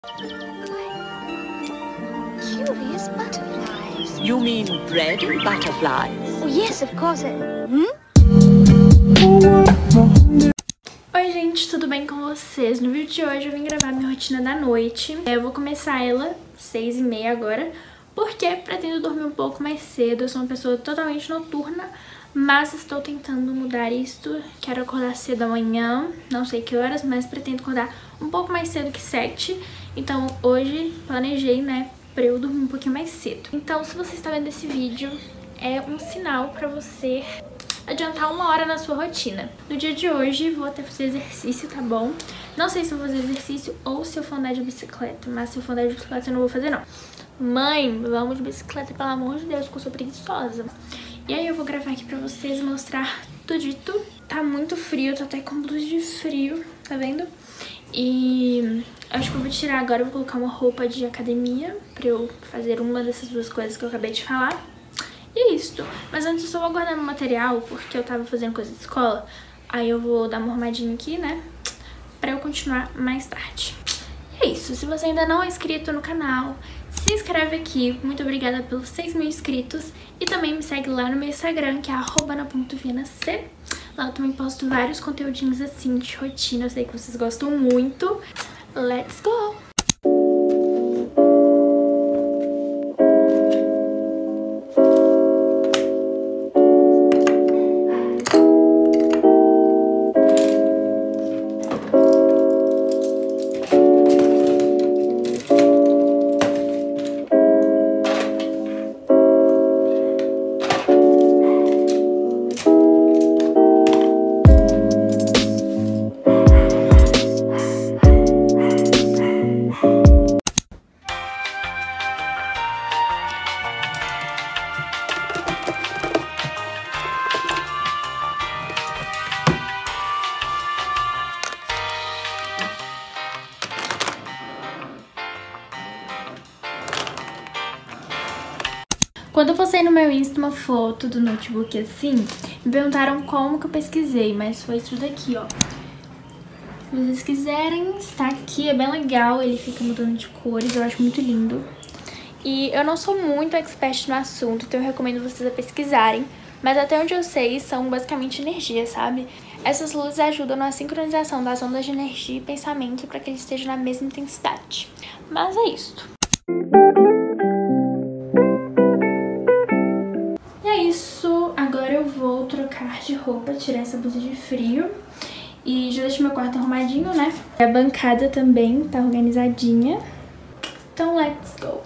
Curious butterflies. You mean bread and butterflies? Oh, yes, of course. Oi gente, tudo bem com vocês? No vídeo de hoje eu vim gravar minha rotina da noite. Eu vou começar ela 6h30 agora, porque pretendo dormir um pouco mais cedo. Eu sou uma pessoa totalmente noturna, mas estou tentando mudar isto. Quero acordar cedo amanhã, não sei que horas, mas pretendo acordar um pouco mais cedo que 7. Então hoje planejei, né, pra eu dormir um pouquinho mais cedo. Então se você está vendo esse vídeo, é um sinal pra você adiantar 1 hora na sua rotina. No dia de hoje vou até fazer exercício, tá bom? Não sei se eu vou fazer exercício ou se eu for andar de bicicleta, mas se eu for andar de bicicleta eu não vou fazer não. Mãe, vamos de bicicleta, pelo amor de Deus, porque eu sou preguiçosa. E aí eu vou gravar aqui pra vocês e mostrar tudito. Tá muito frio, tô até com blusa de frio, tá vendo? E acho que eu vou tirar agora, eu vou colocar uma roupa de academia pra eu fazer uma dessas duas coisas que eu acabei de falar. E é isso. Mas antes eu só vou guardar meu material, porque eu tava fazendo coisa de escola. Aí eu vou dar uma arrumadinha aqui, né, pra eu continuar mais tarde. E é isso. Se você ainda não é inscrito no canal, se inscreve aqui. Muito obrigada pelos 6.000 inscritos. E também me segue lá no meu Instagram, que é @ana.vianac. Lá eu também posto vários conteúdinhos assim de rotina. Eu sei que vocês gostam muito. Let's go! Quando eu postei no meu Insta uma foto do notebook assim, me perguntaram como que eu pesquisei, mas foi isso daqui, ó. Se vocês quiserem, está aqui, é bem legal, ele fica mudando de cores, eu acho muito lindo. E eu não sou muito expert no assunto, então eu recomendo vocês a pesquisarem, mas até onde eu sei são basicamente energia, sabe? Essas luzes ajudam na sincronização das ondas de energia e pensamento para que eles estejam na mesma intensidade. Mas é isso. Agora eu vou trocar de roupa, tirar essa blusa de frio e já deixo meu quarto arrumadinho, né? A bancada também tá organizadinha. Então, let's go!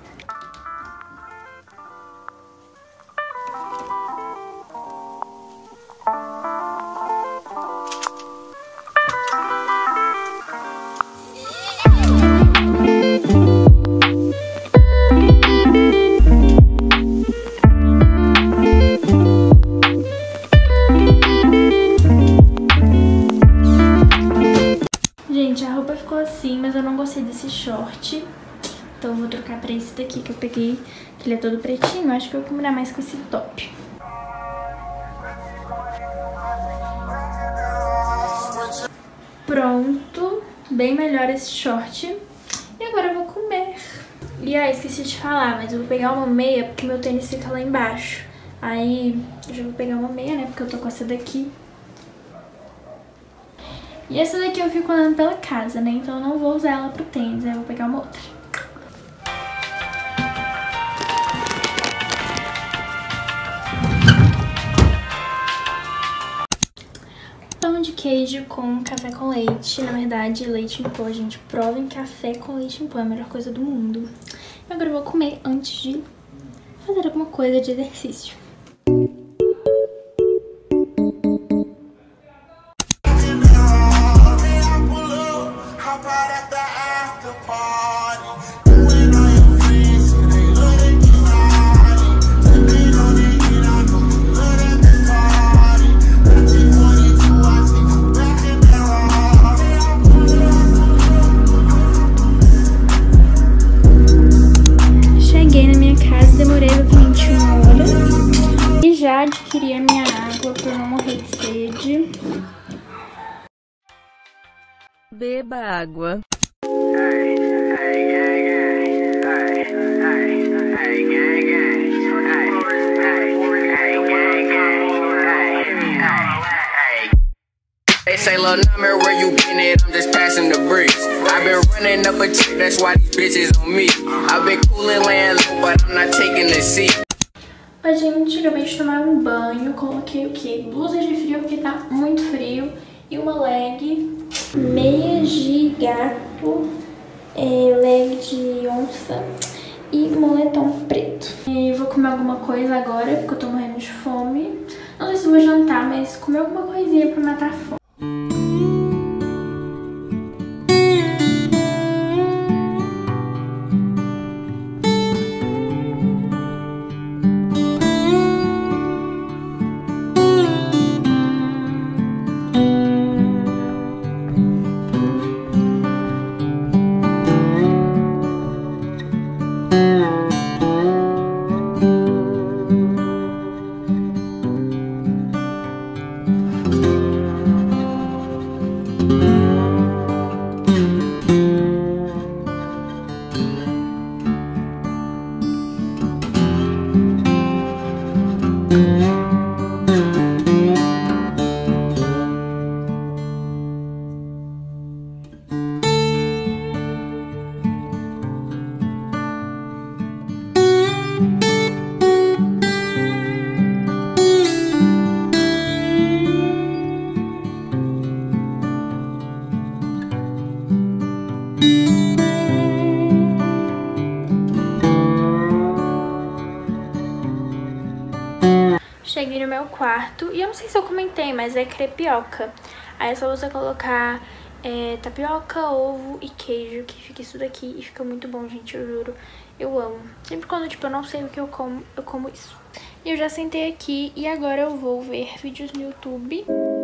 Gente, a roupa ficou assim, mas eu não gostei desse short. Então eu vou trocar pra esse daqui que eu peguei, que ele é todo pretinho. Acho que eu vou combinar mais com esse top. Pronto, bem melhor esse short. E agora eu vou comer. E aí, esqueci de falar, mas eu vou pegar uma meia porque meu tênis fica lá embaixo. Aí eu já vou pegar uma meia, né, porque eu tô com essa daqui. E essa daqui eu fico andando pela casa, né? Então eu não vou usar ela pro tênis, aí eu vou pegar uma outra. Pão de queijo com café com leite. Na verdade, leite em pó, gente. Provem café com leite em pó, é a melhor coisa do mundo. E agora eu vou comer antes de fazer alguma coisa de exercício. Cheguei na minha casa, demorei exatamente 1 hora. E já adquiri a minha água pra eu não morrer de sede. Beba água. Hey. Little number where you been at, I'm just passing the bricks. I've been running up a check, that's why these bitches on me. I've been coolin' laying low, but I'm not taking the seat. Oi, gente, acabei de tomar um banho, coloquei o quê? Blusa de frio porque tá muito frio e uma leg, meias de gato, leg de onça e moletom preto. E vou comer alguma coisa agora porque eu tô morrendo de fome. Não sei se vou jantar, mas comer alguma coisinha pra matar a fome. Cheguei no meu quarto e eu não sei se eu comentei, mas é crepioca. Aí é só você colocar tapioca, ovo e queijo, que fica isso daqui e fica muito bom, gente, eu juro. Eu amo. Sempre quando, tipo, eu não sei o que eu como isso. E eu já sentei aqui e agora eu vou ver vídeos no YouTube.